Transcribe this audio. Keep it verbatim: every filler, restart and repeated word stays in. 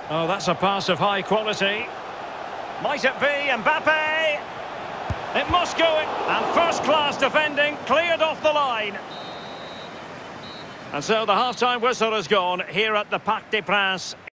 Oh, that's a pass of high quality. Might it be Mbappe? It must go. And first-class defending, cleared off the line. And so the half-time whistle has gone here at the Parc des Princes.